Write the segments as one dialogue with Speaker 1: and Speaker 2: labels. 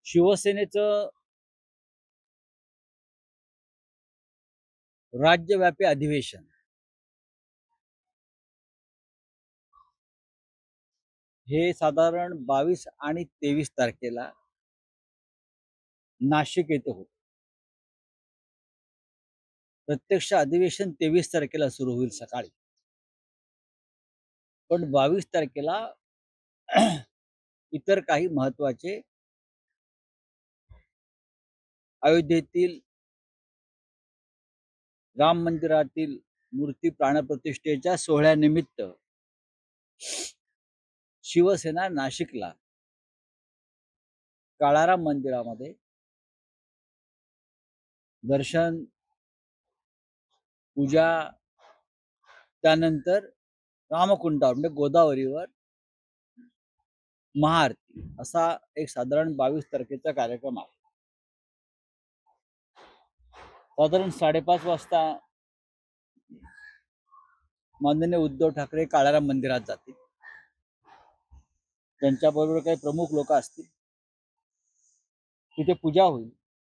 Speaker 1: शिवसेनेचं राज्यव्यापी अधिवेशन हे साधारण 22 आणि 23 तारखेला नाशिक येथे होतं. प्रत्यक्ष अधिवेशन 23 तारखेला सुरू होईल सकाळी. पण 22 तारखेला इतर काही महत्त्वाचे अयोध्येतील राम मंदिरातील मूर्ती प्राणप्रतिष्ठेच्या सोहळ्यानिमित्त शिवसेना नाशिकला काळाराम मंदिरामध्ये दर्शन, पूजा, त्यानंतर रामकुंडावर म्हणजे गोदावरीवर महाआरती असा एक साधारण 22 तारखेचा कार्यक्रम आहे. साधारण 5:30 वाजता माननीय उद्धव ठाकरे काळाराम मंदिरात जातील. त्यांच्याबरोबर काही प्रमुख लोक असतील. तिथे पूजा होईल.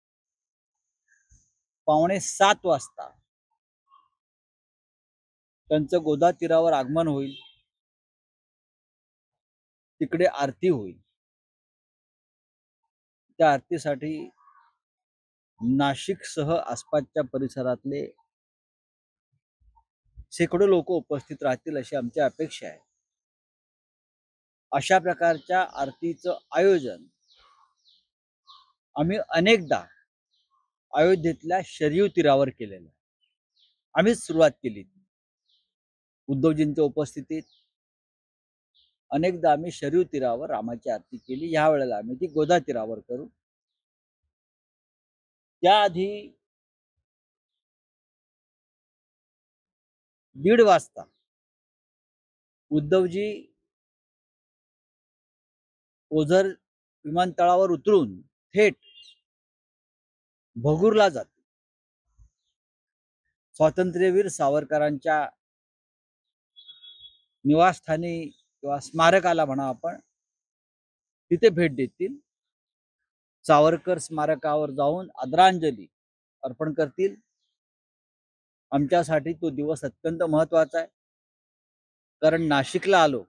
Speaker 1: 6:45 वाजता त्यांचं गोदा तीरावर आगमन होईल. तिकडे आरती होईल. त्या आरतीसाठी नाशिकसह आसपासच्या परिसरातले शेकडो लोक उपस्थित राहतील अशी आमची अपेक्षा आहे. अशा प्रकारच्या आरतीचं आयोजन आम्ही अनेकदा अयोध्येतल्या शरयू तीरावर केलेलं आहे. आम्हीच सुरुवात केली. उद्धवजींच्या उपस्थितीत अनेकदा आम्ही शरयू तीरावर रामाची आरती केली. या वेळेला आम्ही ती गोदा तीरावर करू. त्याआधी 1:30 वाजता उद्धवजी ओझर विमानतळावर उतरून थेट भगूरला जाते. स्वातंत्र्यवीर सावरकरांच्या निवासस्थानी किंवा स्मारकाला म्हणा आपण, तिथे भेट देतील. सावरकर स्मारकावर जाऊन आदरांजली अर्पण करतील. आमच्यासाठी तो दिवस अत्यंत महत्त्वाचा आहे. कारण नाशिकला आलो,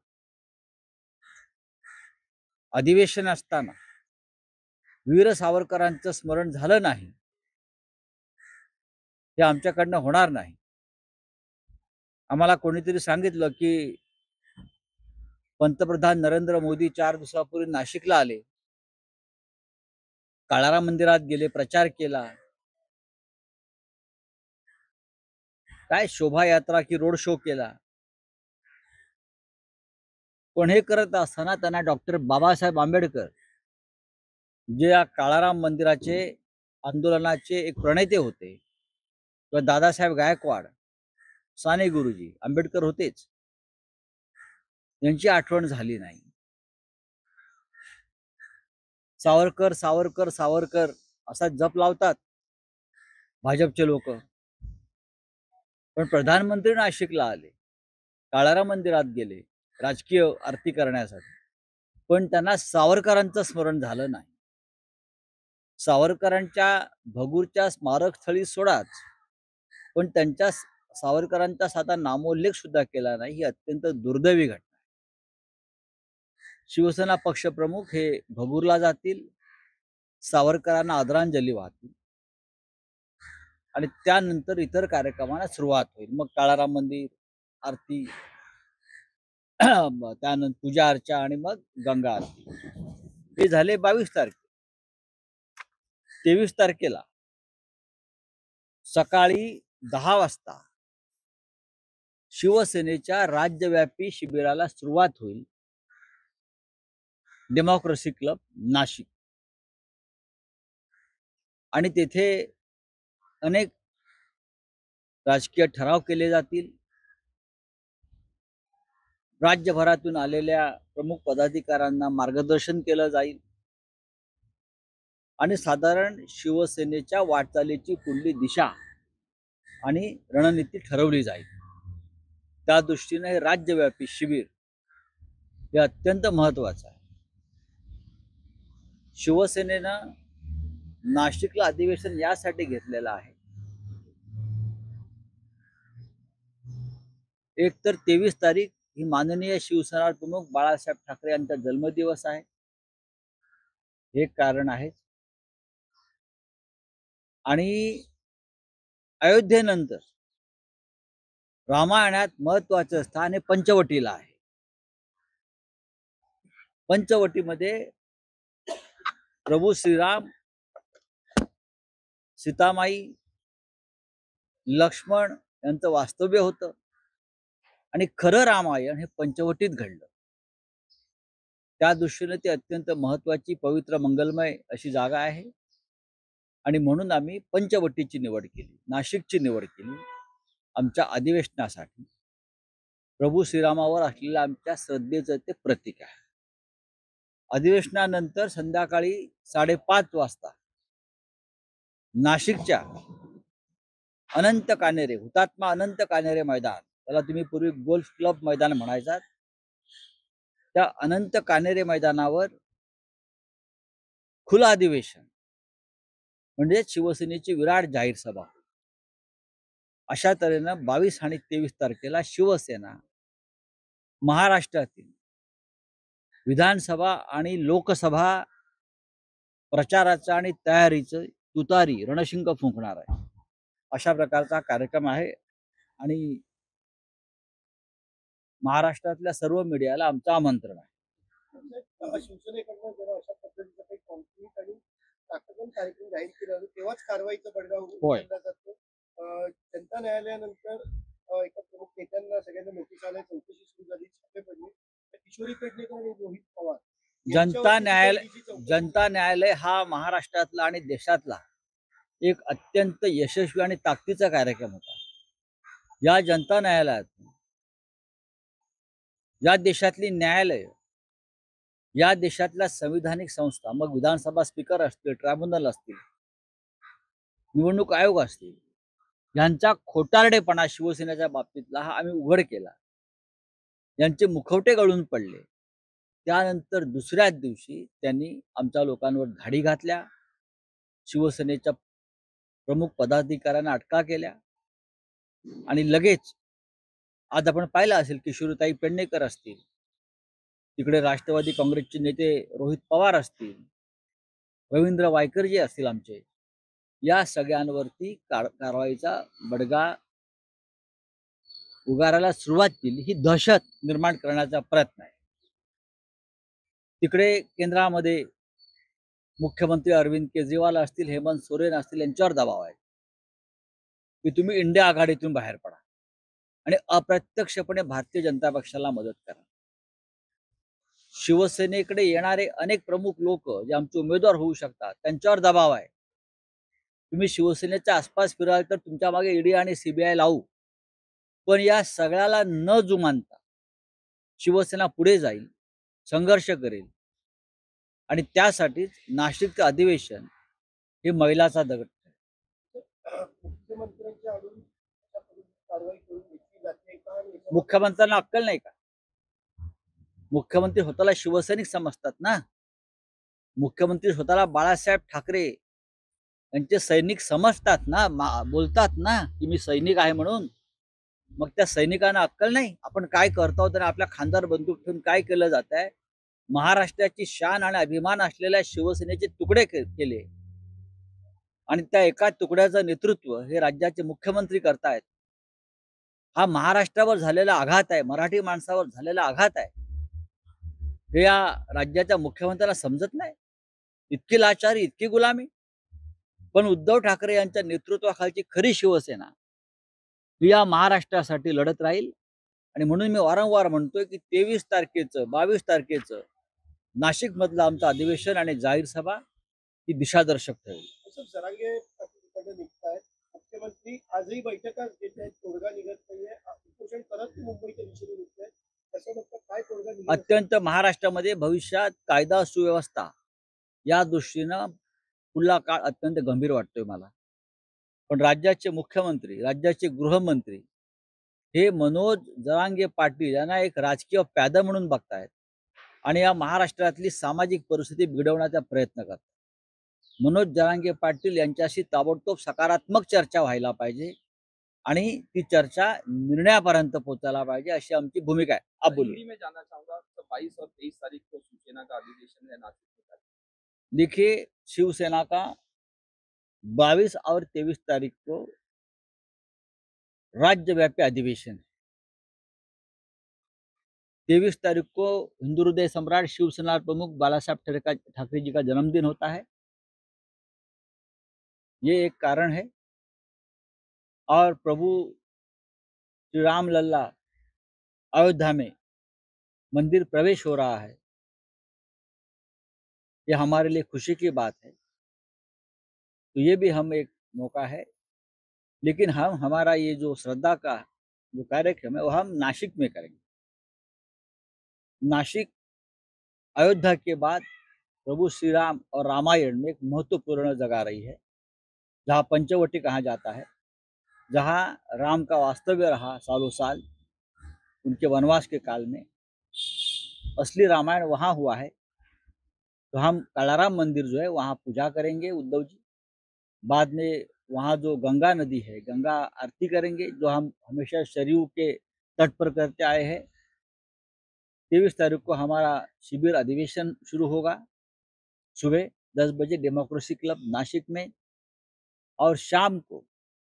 Speaker 1: अधिवेशन असताना वीर सावरकरांचं स्मरण झालं नाही, हे आमच्याकडनं होणार नाही. आम्हाला कोणीतरी सांगितलं की पंतप्रधान नरेंद्र मोदी 4 दिवसापूर्वी नाशिकला आले, काळाराम मंदिरात गेले, प्रचार केला. काय शोभायात्रा की रोड शो केला. पण हे करत असताना त्यांना डॉक्टर बाबासाहेब आंबेडकर, जे या काळाराम मंदिराचे आंदोलनाचे एक प्रणेते होते, किंवा दादासाहेब गायकवाड, साने गुरुजी, आंबेडकर होतेच, यांची आठवण झाली नाही. सावरकर सावरकर सावरकर असा जप लावतात भाजपचे लोक. पण प्रधानमंत्री नाशिकला आले, काळाराम मंदिरात गेले राजकीय आरती करण्यासाठी, पण त्यांना सावरकरांचं स्मरण झालं नाही. सावरकरांच्या भगूरच्या स्मारकस्थळी सोडाच, पण त्यांच्या सावरकरांचा साधा नामोल्लेख सुद्धा केला नाही. ही अत्यंत दुर्दैवी घटना. शिवसेना पक्षप्रमुख हे भगूरला जातील, सावरकरांना आदरांजली वाहतील आणि त्यानंतर इतर कार्यक्रमांना सुरुवात होईल. मग काळाराम मंदिर, आरती, त्यानंतर पूजा अर्चा आणि मग गंगा आरती. हे झाले 22 तारखे. 23 तारखेला सकाळी 10 वाजता शिवसेनेच्या राज्यव्यापी शिबिराला सुरुवात होईल. Democracy club Nashik. आणि तेथे अनेक राजकीय ठराव केले जातील. राज्यभरातून आलेल्या प्रमुख पदाधिकाऱ्यांना मार्गदर्शन केलं जाईल आणि साधारण शिवसेनेच्या वाटचालीची पुढली दिशा आणि रणनीती ठरवली जाईल. त्या दृष्टीने हे राज्यव्यापी शिबिर हे अत्यंत महत्त्वाचं आहे. शिवसेनेनं नाशिकला अधिवेशन यासाठी घेतलेलं आहे, एक तर 23 तारीख ही माननीय शिवसेना प्रमुख बाळासाहेब ठाकरे यांचा जन्मदिवस आहे, हे कारण आहे. आणि अयोध्येनंतर रामायणात महत्वाचं स्थान हे पंचवटीला आहे. पंचवटीमध्ये प्रभू श्रीराम, सीतामाई, लक्ष्मण यांचं वास्तव्य होतं आणि खरं रामायण हे पंचवटीत घडलं. त्या दृष्टीने ती अत्यंत महत्वाची, पवित्र, मंगलमय अशी जागा आहे आणि म्हणून आम्ही पंचवटीची निवड केली, नाशिकची निवड केली आमच्या अधिवेशनासाठी. प्रभू श्रीरामावर असलेल्या आमच्या श्रद्धेचं ते प्रतीक आहे. अधिवेशनानंतर संध्याकाळी 5:30 वाजता नाशिकच्या अनंत कान्हेरे, हुतात्मा अनंत कान्हेरे मैदान, त्याला तुम्ही पूर्वी गोल्फ क्लब मैदान म्हणायचात, त्या अनंत कान्हेरे मैदानावर खुलं अधिवेशन म्हणजे शिवसेनेची विराट जाहीर सभा. अशा तऱ्हेनं 22 आणि 23 तारखेला शिवसेना महाराष्ट्रातील विधानसभा आणि लोकसभा प्रचाराचं आणि तयारीचं तुतारी रणशिंग फुंकणार आहे. अशा प्रकारचा कार्यक्रम आहे आणि महाराष्ट्रातल्या सर्व मीडियाला आमचं आमंत्रण आहे.
Speaker 2: शिवसेनेकडनं जेव्हा अशा पद्धतीचा काही कॉन्क्रीट आणि ताकदीने कार्यक्रम जाहीर केला जातो तेव्हाच कारवाईचा बडगा उचलला जातो. जनता न्यायालयानंतर एका प्रमुख नेत्यांना सगळ्यांना नोटीस आल्या, चौकशी सुरू झाली, छापे पडले. किशोरी पेडणेकर आणि रोहित पवार
Speaker 1: जनता न्यायालय हा महाराष्ट्रातला आणि देशातला एक अत्यंत यशस्वी आणि ताकदीचा कार्यक्रम होता. या जनता न्यायालयात या देशातली न्यायालय, या देशातल्या संविधानिक संस्था, मग विधानसभा स्पीकर असतील, ट्रायब्युनल असतील, निवडणूक आयोग असतील, यांचा खोटारडेपणा शिवसेनेच्या बाबतीतला हा आम्ही उघड केला. यांचे मुखवटे गळून पडले. त्यानंतर दुसऱ्याच दिवशी त्यांनी आमच्या लोकांवर धाडी घातल्या, शिवसेनेच्या प्रमुख पदाधिकाऱ्यांना अटका केल्या आणि लगेच आज आपण पाहिलं असेल किशोरीताई पेडणेकर असतील, तिकडे राष्ट्रवादी काँग्रेसचे नेते रोहित पवार असतील, रवींद्र वायकरजी असतील आमचे, या सगळ्यांवरती कारवाईचा बडगा उगारायला सुरुवात केली. ही दहशत निर्माण करण्याचा प्रयत्न आहे. तिकडे केंद्रामध्ये मुख्यमंत्री अरविंद केजरीवाल असतील, हेमंत सोरेन असतील, यांच्यावर दबाव आहे की तुम्ही इंडिया आघाडीतून बाहेर पडा आणि अप्रत्यक्षपणे भारतीय जनता पक्षाला मदत करा. शिवसेनेकडे येणारे अनेक प्रमुख लोक जे आमचे उमेदवार होऊ शकतात त्यांच्यावर दबाव आहे. तुम्ही शिवसेनेच्या आसपास फिराल तर तुमच्या मागे ईडी आणि सीबीआय लावू. पण या सगळ्याला न जुमानता शिवसेना पुढे जाईल, संघर्ष करेल आणि त्यासाठीच नाशिकचं अधिवेशन हे मैलाचा दगड. मुख्यमंत्र्यांना अक्कल नाही का? मुख्यमंत्री स्वतःला शिवसैनिक समजतात ना. मुख्यमंत्री स्वतःला बाळासाहेब ठाकरे यांचे सैनिक समजतात ना, बोलतात ना की मी सैनिक आहे म्हणून. मग त्या सैनिकांना अक्कल नाही आपण काय करतो तर आपल्या खांद्यावर बंदूक ठेवून काय केलं जात आहे. महाराष्ट्राची शान आणि अभिमान असलेल्या शिवसेनेचे तुकडे केले आणि त्या एका तुकड्याचं नेतृत्व हे राज्याचे मुख्यमंत्री करतायत. हा महाराष्ट्रावर झालेला आघात आहे, मराठी माणसावर झालेला आघात आहे. हे या राज्याच्या मुख्यमंत्र्याला समजत नाही. इतकी लाचारी, इतकी गुलामी. पण उद्धव ठाकरे यांच्या नेतृत्वाखालची खरी शिवसेना ही या महाराष्ट्रासाठी लढत राहील आणि म्हणून मी वारंवार म्हणतोय की 23 तारखेचं 22 तारखेचं नाशिक मधलं आमचं अधिवेशन आणि जाहीर सभा ही दिशादर्शक ठरेल.
Speaker 2: मुख्यमंत्री आजही बैठका घेत आहेत, तोडगा निघत नाहीये, उपोषण करत मुंबईच्या दिशेने निघत आहेत. काय तोडगा निघेल?
Speaker 1: अत्यंत महाराष्ट्रामध्ये भविष्यात कायदा सुव्यवस्था या दृष्टीनं पुढला काळ अत्यंत गंभीर वाटतोय मला. पण राज्याचे मुख्यमंत्री, राज्याचे गृहमंत्री हे मनोज जरांगे पाटील यांना एक राजकीय प्यादा म्हणून बघतायत. आणि या महाराष्ट्रातली सामाजिक परिस्थिती बिघडवण्याचा प्रयत्न करतात. मनोज जरांगे पाटील यांच्याशी ताबडतोब सकारात्मक चर्चा व्हायला पाहिजे आणि ती चर्चा निर्णयापर्यंत पोहोचायला पाहिजे, अशी आमची भूमिका आहे. आप बोलिए.
Speaker 3: हिंदी में जानना चाहूंगा तो 22 और 23 तारीख को शिवसेना का अधिवेशन है नासिक में।
Speaker 1: देखिए, शिवसेना का 22 और 23 तारीख को राज्यव्यापी अधिवेशन है। 23 तारीख को हिंदू हृदय सम्राट शिवसेना प्रमुख बाला साहब ठाकरे जी का जन्मदिन होता है। ये एक कारण है। और प्रभु श्री राम लल्ला अयोध्या में मंदिर प्रवेश हो रहा है, ये हमारे लिए खुशी की बात है। तो ये भी हम एक मौका है, लेकिन हम हमारा ये जो श्रद्धा का जो कार्यक्रम है वो हम नासिक में करेंगे। नासिक अयोध्या के बाद प्रभु श्री राम और रामायण में एक महत्वपूर्ण जगह रही है, जहाँ पंचवटी कहा जाता है, जहाँ राम का वास्तव्य रहा सालों साल उनके वनवास के काल में। असली रामायण वहाँ हुआ है। तो हम कालाराम मंदिर जो है वहाँ पूजा करेंगे उद्धव जी। बाद में वहाँ जो गंगा नदी है, गंगा आरती करेंगे, जो हम हमेशा सरयू के तट पर करते आए हैं। 23 तारीख को हमारा शिविर अधिवेशन शुरू होगा सुबह 10 बजे डेमोक्रेसी क्लब नासिक में, और शाम को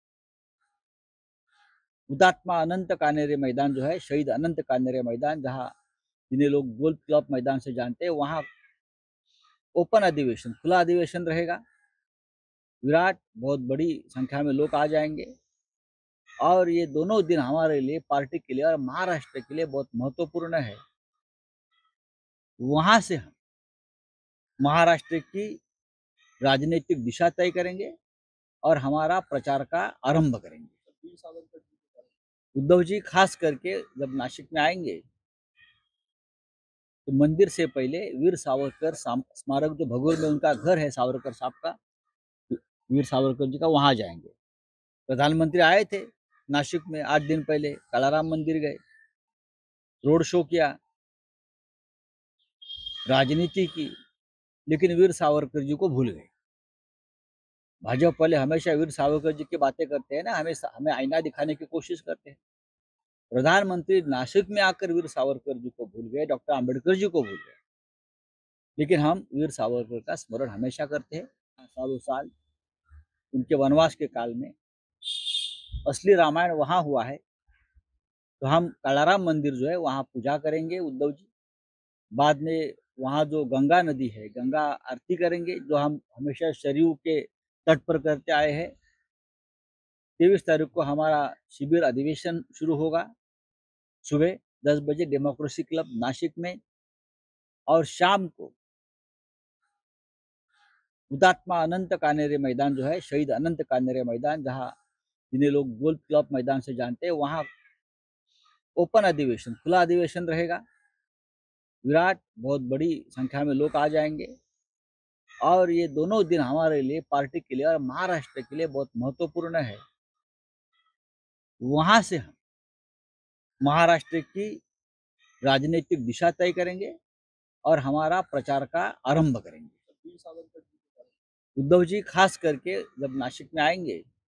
Speaker 1: हुतात्मा अनंत कानेरे मैदान जो है, शहीद अनंत कानेरे मैदान, जहाँ जिन्हें लोग गोल्फ क्लब मैदान से जानते हैं, वहाँ ओपन अधिवेशन, खुला अधिवेशन रहेगा। विराट बहुत बड़ी संख्या में लोग आ जाएंगे और ये दोनों दिन हमारे लिए, पार्टी के लिए और महाराष्ट्र के लिए बहुत महत्वपूर्ण है। वहां से हम महाराष्ट्र की राजनीतिक दिशा तय करेंगे और हमारा प्रचार का आरंभ करेंगे।
Speaker 3: वीर सावरकर जी के बारे
Speaker 1: उद्धव जी खास करके जब नासिक में आएंगे तो मंदिर से पहले वीर सावरकर स्मारक, जो भगोर में उनका घर है सावरकर साहब का, वीर सावरकर जी का, वहां जाएंगे। प्रधानमंत्री आए थे नासिक में 8 दिन पहले, कालाराम मंदिर गए, रोड शो किया, राजनीति की, लेकिन वीर सावरकर जी को भूल गए। भाजपा वाले हमेशा वीर सावरकर जी की बातें करते हैं ना, हमें आईना दिखाने की कोशिश करते हैं। प्रधानमंत्री नासिक में आकर वीर सावरकर जी को भूल गए, डॉक्टर आम्बेडकर जी को भूल गए, लेकिन हम वीर सावरकर का स्मरण हमेशा करते हैं। सालों साल उनके वनवास के काल में असली रामायण वहाँ हुआ है। तो हम कालाराम मंदिर जो है वहाँ पूजा करेंगे उद्धव जी। बाद में वहाँ जो गंगा नदी है, गंगा आरती करेंगे, जो हम हमेशा सरयू के तट पर करते आए हैं। 23 तारीख को हमारा शिविर अधिवेशन शुरू होगा सुबह 10 बजे डेमोक्रेसी क्लब नासिक में, और शाम को हुतात्मा अनंत कानेरे मैदान जो है, शहीद अनंत कानेरे मैदान, जहाँ जिन्हें लोग गोल्फ क्लब मैदान से जानते हैं, वहाँ ओपन अधिवेशन, खुला अधिवेशन रहेगा। विराट बहुत बड़ी संख्या में लोग आ जाएंगे और ये दोनों दिन हमारे लिए, पार्टी के लिए और महाराष्ट्र के लिए बहुत महत्वपूर्ण है। वहां से हम महाराष्ट्र की राजनीतिक दिशा तय करेंगे और हमारा प्रचार का आरंभ करेंगे।
Speaker 3: वीर सावरकर जी के बारे में।
Speaker 1: उद्धव जी खास करके जब नासिक में आएंगे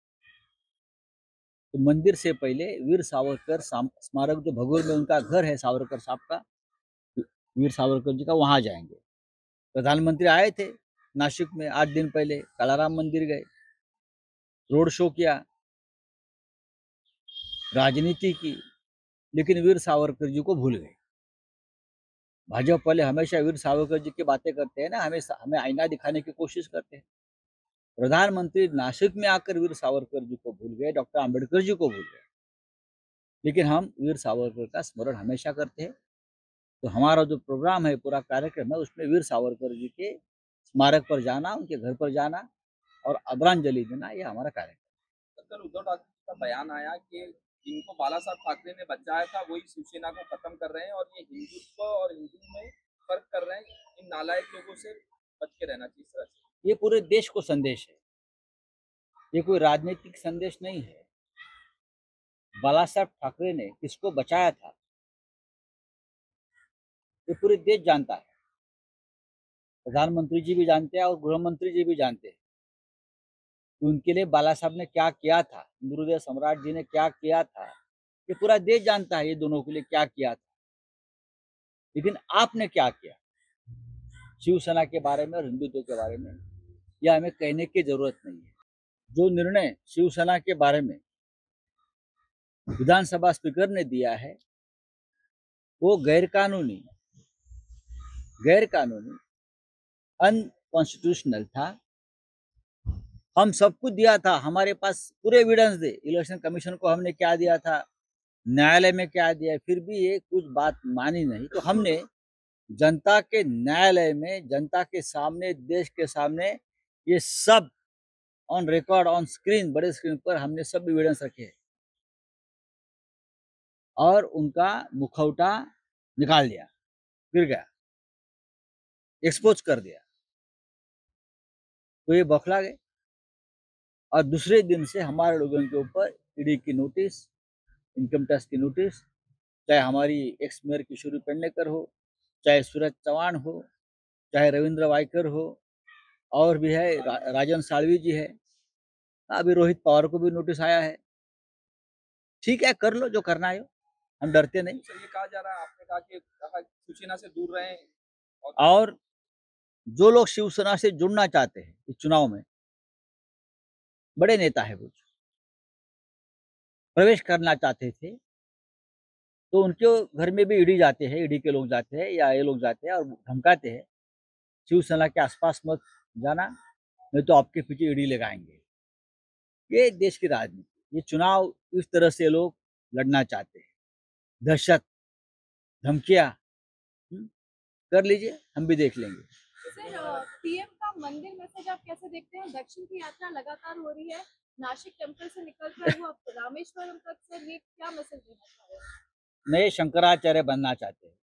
Speaker 1: तो मंदिर से पहले वीर सावरकर स्मारक, जो भगोर में उनका घर है सावरकर साहब का, वीर सावरकर जी का, वहां जाएंगे। प्रधानमंत्री आए थे नासिक में 8 दिन पहले, कालाराम मंदिर गए, रोड शो किया, राजनीति की, लेकिन वीर सावरकर जी को भूल गए। भाजपा वाले हमेशा वीर सावरकर जी की बातें करते हैं ना, हमें आईना दिखाने की कोशिश करते हैं। प्रधानमंत्री नासिक में आकर वीर सावरकर जी को भूल गए, डॉक्टर आम्बेडकर जी को भूल गए, लेकिन हम वीर सावरकर का स्मरण हमेशा करते हैं। तो हमारा जो प्रोग्राम है, पूरा कार्यक्रम है, उसमें वीर सावरकर जी के स्मारक पर जाना, उनके घर पर जाना और आदरांजलि देना, ये हमारा कार्यक्रम है।
Speaker 3: कल उद्धव ठाकरे जी का बयान आया कि जिनको बाला साहब ठाकरे ने बचाया था वही शिवसेना को खत्म कर रहे हैं और ये हिंदुत्व और हिंदू में फर्क कर रहे हैं। इन नालायक लोगों से बच के रहना चाहिए इस तरह से।
Speaker 1: ये पूरे देश को संदेश है, ये कोई राजनीतिक संदेश नहीं है। बाला साहब ठाकरे ने किसको बचाया था, ये पूरे देश जानता है, प्रधानमंत्री जी भी जानते हैं और गृह मंत्री जी भी जानते हैं कि उनके लिए बाला साहब ने क्या किया था, हिंदू हृदय सम्राट जी ने क्या किया था। ये पूरा देश जानता है ये दोनों के लिए क्या किया था। लेकिन आपने क्या किया शिवसेना के बारे में और हिंदुत्व के बारे में, यह हमें कहने की जरूरत नहीं है। जो निर्णय शिवसेना के बारे में विधानसभा स्पीकर ने दिया है वो गैरकानूनी अनकॉन्स्टिट्यूशनल था। हम सब कुछ दिया था, हमारे पास पूरे एविडेंस थे। इलेक्शन कमीशन को हमने क्या दिया था, न्यायालय में क्या दिया, फिर भी ये कुछ बात मानी नहीं। तो हमने जनता के न्यायालय में, जनता के सामने, देश के सामने ये सब ऑन रिकॉर्ड, ऑन स्क्रीन, बड़े स्क्रीन पर हमने सब एविडेंस रखे हैं और उनका मुखौटा निकाल दिया, गिर गया, एक्सपोज कर दिया। तो ये बौखला गए और दूसरे दिन से हमारे लोगों के ऊपर ईडी की नोटिस, इनकम टैक्स की नोटिस, चाहे हमारी एक्स मेयर किशोरी पेडनेकर हो, चाहे सूरज चौहान हो, चाहे रविंद्र वायकर हो, और भी है राजन साळवी जी है, अभी रोहित पवार को भी नोटिस आया है। ठीक है, कर लो जो करना है, हम डरते नहीं।
Speaker 3: सर ये कहा जा रहा है, आपने कहा शिवसेना से दूर रहें
Speaker 1: और जो लोग शिवसेना से जुड़ना चाहते हैं इस चुनाव में, बड़े नेता है वो, प्रवेश करना चाहते थे तो उनके घर में भी ईडी जाते हैं, ईडी के लोग जाते हैं या ये लोग जाते हैं और धमकाते हैं शिवसेना के आसपास मत जाना, नहीं तो आपके पीछे ईडी लगाएंगे। ये देश की राजनीति, ये चुनाव इस तरह से लोग लड़ना चाहते हैं। दहशत, धमकियां, कर लीजिए, हम भी देख लेंगे।
Speaker 4: सर, पीएम का मंदिर मैसेज आप कैसे देखते हैं? दक्षिण की यात्रा लगातार हो रही है, नासिक टेम्पल से निकलकर वो अब रामेश्वरम तक, सर ये क्या मैसेज देना चाह रहे हैं?
Speaker 1: नए शंकराचार्य बनना चाहते हैं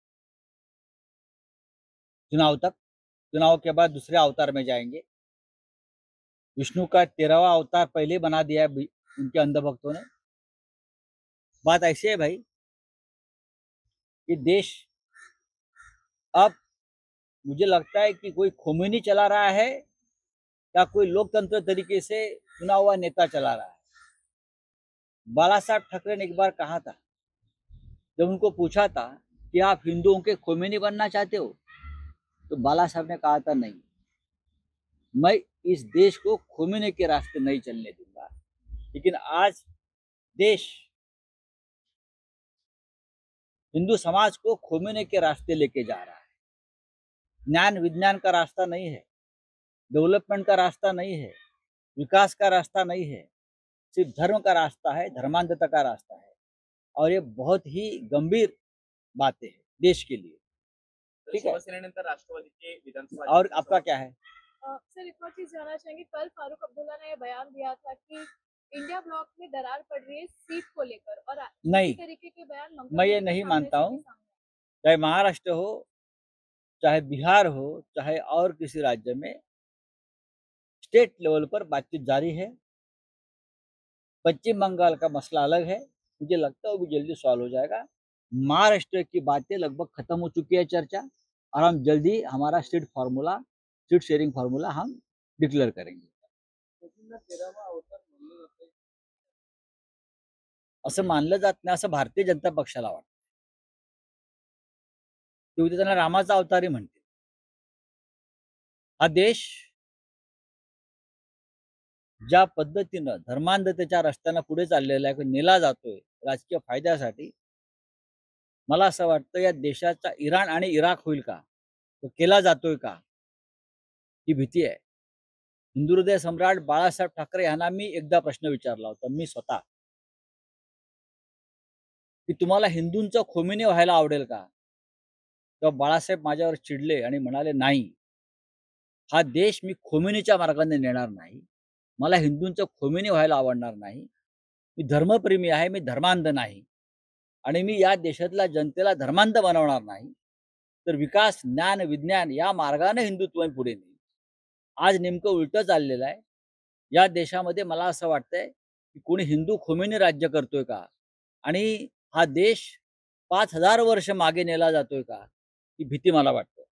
Speaker 1: चुनाव तक, चुनाव के बाद दूसरे अवतार में जाएंगे। विष्णु का 13वां अवतार पहले बना दिया है उनके अंधभक्तों ने। बात ऐसी है भाई कि देश अब, मुझे लगता है कि कोई खोमेनी चला रहा है या कोई लोकतंत्र तरीके से चुना हुआ नेता चला रहा है। बाला साहब ठाकरे ने एक बार कहा था, जब उनको पूछा था कि आप हिंदुओं के खोमेनी बनना चाहते हो, तो बाला साहब ने कहा था नहीं, मैं इस देश को खोमेनी के रास्ते नहीं चलने दूंगा। लेकिन आज देश हिंदू समाज को खोमेनी के रास्ते लेके जा रहा है। ज्ञान विज्ञान का रास्ता नहीं है, डेवलपमेंट का रास्ता नहीं है, विकास का रास्ता नहीं है, सिर्फ धर्म का रास्ता है, धर्मांधता का रास्ता है। और ये बहुत ही गंभीर बातें हैं देश के लिए। ठीक है,
Speaker 3: शिवसेनेनंतर राष्ट्रवादीचे विधानसभा
Speaker 1: और आपका क्या है?
Speaker 4: सर एक और चीज जानना चाहेंगे, कल फारूक अब्दुल्ला ने बयान दिया था कि इंडिया ब्लॉक में दरार पड़ रही है सीट को लेकर, और
Speaker 1: नहीं,
Speaker 4: इसी तरीके के बयान
Speaker 1: मैं ये नहीं मानता हूँ। चाहे महाराष्ट्र हो, चाहे बिहार हो, चाहे और किसी राज्य में, स्टेट लेवल पर बातचीत जारी है। पश्चिम बंगाल का मसला अलग है, मुझे लगता है वो भी जल्दी सॉल्व हो जाएगा। महाराष्ट्र की बातें लगभग खत्म हो चुकी है चर्चा, और हम जल्दी हमारा सीट शेयरिंग फार्मूला हम डिक्लेअर करेंगे।
Speaker 2: मोदींना 13वा अवतार म्हणलं जातंय.
Speaker 1: असं मानलं जात नाही, असं भारतीय जनता पक्षाला वाटतं. ते उद्या त्यांना रामाचा अवतारही म्हणतील. हा देश ज्या पद्धतीनं धर्मांधतेच्या रस्त्यानं पुढे चाललेला आहे, नेला जातोय राजकीय फायद्यासाठी, मला असं वाटतं या देशाचा इराण आणि इराक होईल का, तो केला जातोय का, ही भीती आहे. हिंदू हृदय सम्राट बाळासाहेब ठाकरे यांना मी एकदा प्रश्न विचारला होता, मी स्वतः, की तुम्हाला हिंदूंचं खोमेनी व्हायला आवडेल का? तेव्हा बाळासाहेब माझ्यावर चिडले आणि म्हणाले, नाही, हा देश मी खोमेनीच्या मार्गाने नेणार नाही, मला हिंदूंचं खोमेनी व्हायला आवडणार नाही, मी धर्मप्रेमी आहे, मी धर्मांध नाही, आणि मी या देशातल्या जनतेला धर्मांध बनवणार नाही, तर विकास, ज्ञान, विज्ञान या मार्गाने हिंदुत्व मी पुढे नेईल. आज नेमकं उलटं चाललेलं आहे. या देशामध्ये मला असं वाटतंय की कोणी हिंदू खोमेनी राज्य करतोय का, आणि हा देश 5000 वर्ष मागे नेला जातोय का, ही भीती मला वाटते.